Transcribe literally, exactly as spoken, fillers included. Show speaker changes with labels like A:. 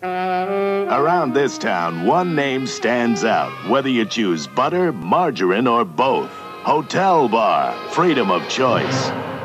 A: Around this town, one name stands out, whether you choose butter, margarine, or both. Hotel Bar, freedom of choice.